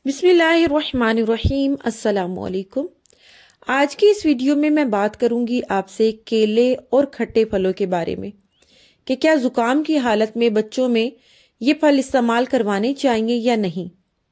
बिस्मिल्लाहिर्रहमानिर्रहीम। अस्सलामुअलैकुम। आज की इस वीडियो में मैं बात करूंगी आपसे केले और खट्टे फलों के बारे में कि क्या जुकाम की हालत में बच्चों में ये फल इस्तेमाल करवाने चाहिए या नहीं।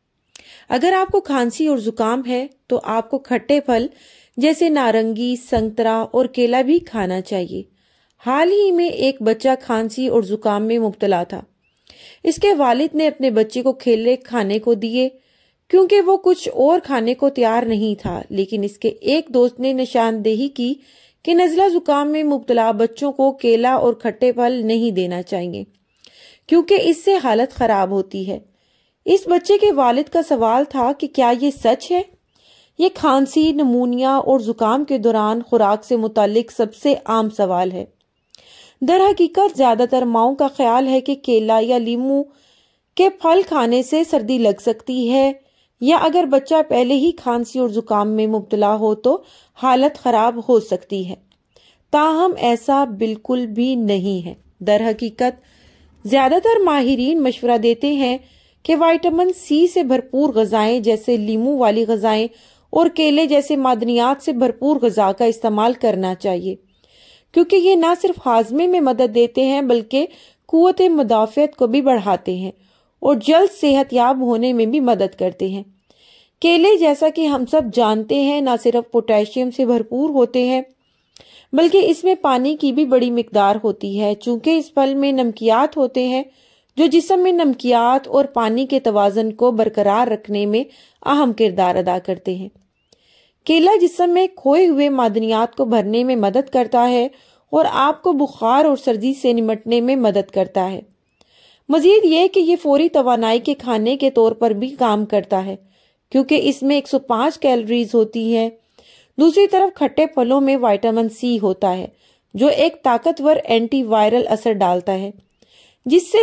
अगर आपको खांसी और जुकाम है तो आपको खट्टे फल जैसे नारंगी, संतरा और केला भी खाना चाहिए। हाल ही में एक बच्चा खांसी और जुकाम में मुब्तला था। इसके वालिद ने अपने बच्चे को केले खाने को दिए क्योंकि वो कुछ और खाने को तैयार नहीं था, लेकिन इसके एक दोस्त ने निशानदेही की कि नज़ला जुकाम में मुब्तला बच्चों को केला और खट्टे फल नहीं देना चाहिए क्योंकि इससे हालत खराब होती है। इस बच्चे के वालिद का सवाल था कि क्या ये सच है? ये खांसी, नमूनिया और जुकाम के दौरान खुराक से मुतालिक सबसे आम सवाल है। दर हकीकत ज्यादातर माओं का ख्याल है कि केला या लीमू के फल खाने से सर्दी लग सकती है, या अगर बच्चा पहले ही खांसी और जुकाम में मुब्तला हो तो हालत खराब हो सकती है। ताहम ऐसा बिल्कुल भी नहीं है। दर हकीकत ज्यादातर माहिरीन मशवरा देते हैं कि विटामिन सी से भरपूर गजाएं जैसे लीमू वाली गजाएं और केले जैसे मादनियात से भरपूर गजा का इस्तेमाल करना चाहिए क्योंकि ये न सिर्फ हाजमे में मदद देते हैं बल्कि कुव्वत मुदाफ़ियत को भी बढ़ाते हैं और जल्द सेहतयाब होने में भी मदद करते हैं। केले, जैसा कि हम सब जानते हैं, न सिर्फ पोटेशियम से भरपूर होते हैं बल्कि इसमें पानी की भी बड़ी मिकदार होती है। चूंकि इस फल में नमकियात होते हैं जो जिस्म में नमकियात और पानी के तवाज़ुन को बरकरार रखने में अहम किरदार अदा करते हैं। केला जिस्म में खोए हुए मादनियात को भरने में मदद करता है और आपको बुखार और सर्दी से निमटने में मदद करता है। मजीद ये कि ये फौरी तवानाई के खाने के तौर पर भी काम करता है क्योंकि इसमें 105 कैलोरीज होती है। दूसरी तरफ खट्टे फलों में विटामिन सी होता है जो एक ताकतवर एंटी वायरल असर डालता है जिससे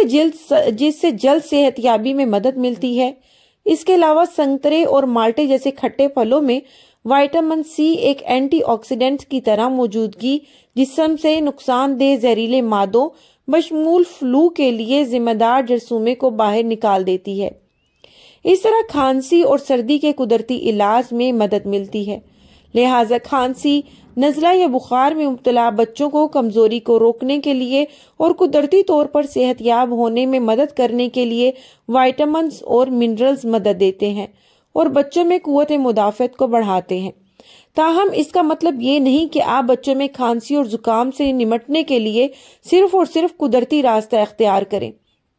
जल्द सेहतयाबी में मदद मिलती है। इसके अलावा संतरे और माल्टे जैसे खट्टे फलों में विटामिन सी एक एंटीऑक्सीडेंट की तरह मौजूदगी जिस्म से नुकसानदेह जहरीले मादों बशमूल फ्लू के लिए जिम्मेदार जरसूमे को बाहर निकाल देती है। इस तरह खांसी और सर्दी के कुदरती इलाज में मदद मिलती है। लिहाजा खांसी, नज़ला या बुखार में मुब्तला बच्चों को कमजोरी को रोकने के लिए और कुदरती तौर पर सेहतयाब होने में मदद करने के लिए विटामिन और मिनरल्स मदद देते हैं और बच्चों में कुव्वत मुदाफ़ियत को बढ़ाते हैं। ताहम इसका मतलब ये नहीं कि आप बच्चों में खांसी और जुकाम से निमटने के लिए सिर्फ और सिर्फ कुदरती रास्ता इख्तियार करें।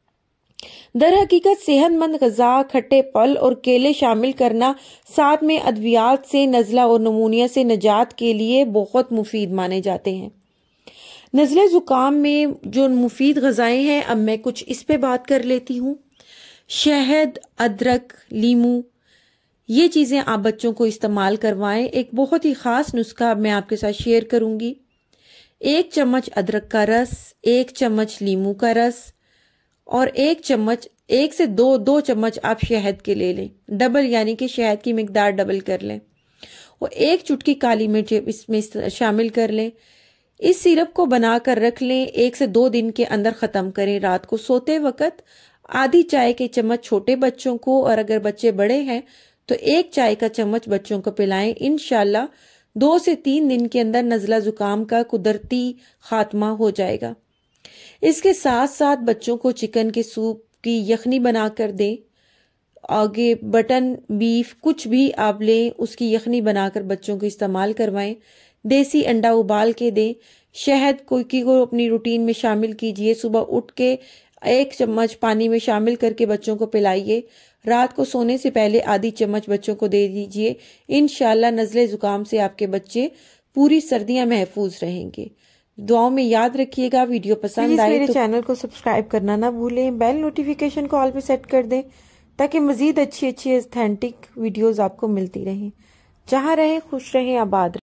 दर हकीकत सेहतमंद ग़िज़ा, खट्टे फल और केले शामिल करना साथ में अद्वियात से नज़ला और नमूनिया से निजात के लिए बहुत मुफीद माने जाते हैं। नज़ले जुकाम में जो मुफीद ग़िज़ाएं हैं, अब मैं कुछ इस पे बात कर लेती हूँ। शहद, अदरक, लीमू, ये चीज़ें आप बच्चों को इस्तेमाल करवाएं। एक बहुत ही ख़ास नुस्खा मैं आपके साथ शेयर करूंगी। 1 चम्मच अदरक का रस, 1 चम्मच लीमू का रस और 1 से 2 चम्मच आप शहद के ले लें। डबल यानी कि शहद की मिकदार डबल कर लें और 1 चुटकी काली मिर्च इसमें शामिल कर लें। इस सिरप को बनाकर रख लें। 1 से 2 दिन के अंदर ख़त्म करें। रात को सोते वक्त आधी चाय के चम्मच छोटे बच्चों को, और अगर बच्चे बड़े हैं तो 1 चाय का चम्मच बच्चों को पिलाएं। इंशाल्लाह 2 से 3 दिन के अंदर नज़ला जुकाम का कुदरती खात्मा हो जाएगा। इसके साथ साथ बच्चों को चिकन के सूप की यखनी बनाकर दें। आगे बटन, बीफ, कुछ भी आप लें, उसकी यखनी बनाकर बच्चों को इस्तेमाल करवाएं। देसी अंडा उबाल के दें। शहद को अपनी रूटीन में शामिल कीजिए। सुबह उठ के 1 चम्मच पानी में शामिल करके बच्चों को पिलाइए। रात को सोने से पहले आधी चम्मच बच्चों को दे दीजिए। इंशाल्लाह नज़ले जुकाम से आपके बच्चे पूरी सर्दियां महफूज रहेंगे। दुआओं में याद रखिएगा। वीडियो पसंद आए तो चैनल को सब्सक्राइब करना ना भूलें। बेल नोटिफिकेशन को ऑल पे सेट कर दें ताकि मजीद अच्छी ऑथेंटिक वीडियोस आपको मिलती रहें। जहां रहें खुश रहें, आबाद रहें।